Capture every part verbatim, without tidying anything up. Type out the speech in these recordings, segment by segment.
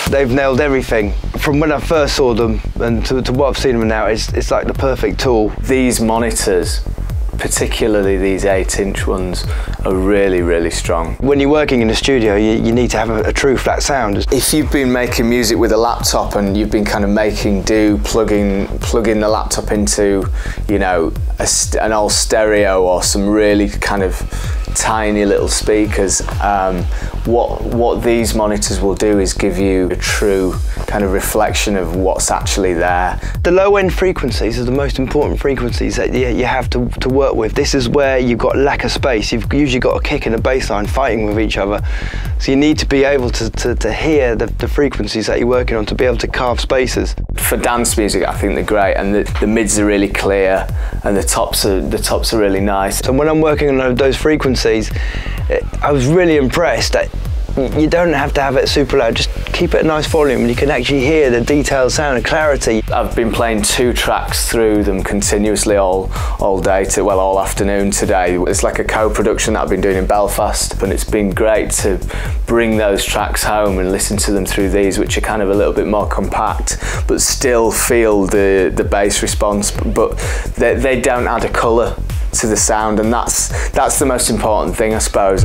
they've nailed everything. From when I first saw them and to, to what I've seen them now, it's, it's like the perfect tool. These monitors, particularly these eight inch ones, are really, really strong. When you're working in the studio, you, you need to have a, a true flat sound. If you've been making music with a laptop and you've been kind of making do, plugging, plugging the laptop into, you know, a, an old stereo or some really kind of tiny little speakers, um, what, what these monitors will do is give you a true kind of reflection of what's actually there. The low-end frequencies are the most important frequencies that you, you have to, to work with. This is where you've got lack of space. You've usually got a kick and a bass line fighting with each other. So you need to be able to, to, to hear the, the frequencies that you're working on to be able to carve spaces. For dance music, I think they're great, and the, the mids are really clear and the tops are, the tops are really nice. And when I'm working on those frequencies, I was really impressed that you don't have to have it super loud, just keep it a nice volume and you can actually hear the detailed sound and clarity. I've been playing two tracks through them continuously all, all day, to, well all afternoon today. It's like a co-production that I've been doing in Belfast, and it's been great to bring those tracks home and listen to them through these, which are kind of a little bit more compact but still feel the, the bass response, but they, they don't add a colour to the sound, and that's, that's the most important thing, I suppose.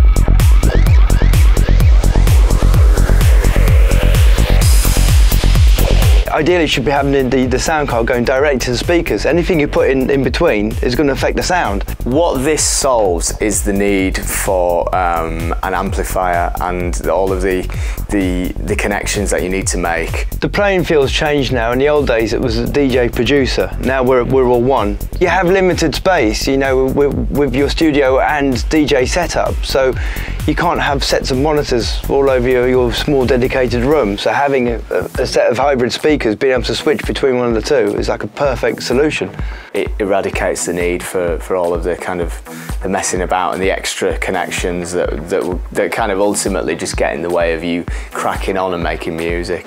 Ideally, you should be having the, the sound card going direct to the speakers. Anything you put in, in between is going to affect the sound. What this solves is the need for um, an amplifier and all of the, the, the connections that you need to make. The playing field's changed now. In the old days, it was a D J producer. Now we're, we're all one. You have limited space, you know, with, with your studio and D J setup. So you can't have sets of monitors all over your, your small dedicated room. So having a, a set of hybrid speakers, being able to switch between one of the two is like a perfect solution. It eradicates the need for, for all of the kind of the messing about and the extra connections that, that, that kind of ultimately just get in the way of you cracking on and making music.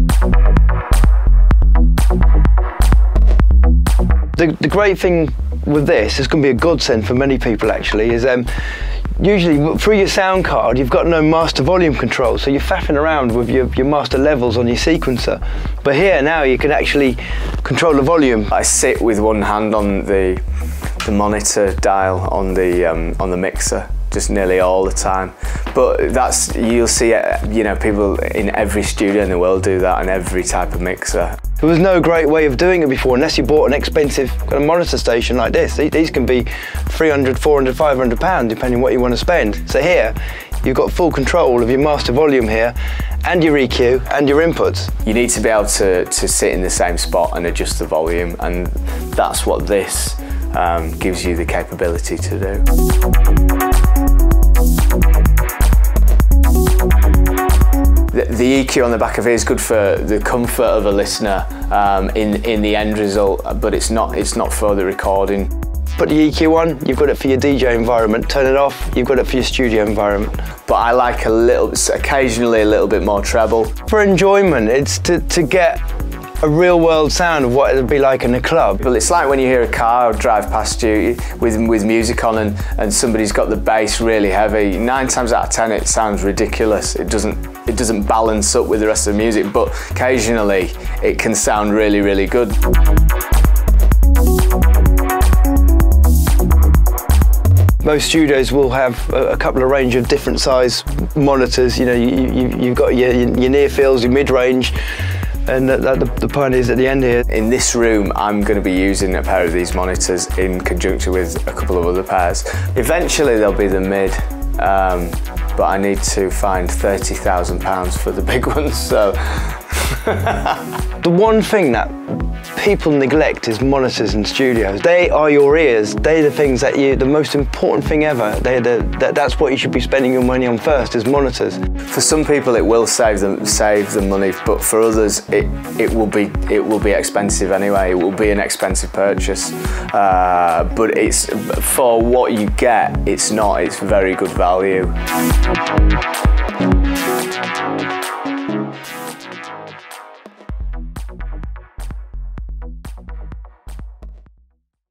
The, the great thing with this, it's going to be a godsend for many people actually, is um, usually through your sound card you've got no master volume control, so you're faffing around with your, your master levels on your sequencer. But here now you can actually control the volume. I sit with one hand on the, the monitor dial on the, um, on the mixer just nearly all the time. But that's, you'll see it, you know, people in every studio in the world do that on every type of mixer. There was no great way of doing it before unless you bought an expensive kind of monitor station like this. These can be three hundred, four hundred, five hundred pounds depending on what you want to spend. So here, you've got full control of your master volume here and your E Q and your inputs. You need to be able to, to sit in the same spot and adjust the volume, and that's what this um, gives you the capability to do. The E Q on the back of it is good for the comfort of a listener um, in, in the end result, but it's not, it's not for the recording. Put the E Q on, you've got it for your D J environment. Turn it off, you've got it for your studio environment. But I like a little, occasionally a little bit more treble. For enjoyment, it's to, to get a real world sound of what it would be like in a club. Well, it's like when you hear a car drive past you with, with music on and, and somebody's got the bass really heavy. Nine times out of ten it sounds ridiculous. It doesn't, it doesn't balance up with the rest of the music, but occasionally it can sound really, really good. Most studios will have a, a couple of range of different size monitors. You know, you, you, you've got your, your near fields, your mid-range, and the, the, the Pioneers at the end here. In this room, I'm going to be using a pair of these monitors in conjunction with a couple of other pairs. Eventually there'll be the mid, um, but I need to find thirty thousand pounds for the big ones, so. The one thing that people neglect is monitors in studios. They are your ears. They're the things that you, the most important thing ever. They're the, that, that's what you should be spending your money on first, is monitors. For some people it will save them, save them money, but for others it, it, will be, it will be expensive anyway. It will be an expensive purchase. Uh, but it's, for what you get, it's not, it's very good value.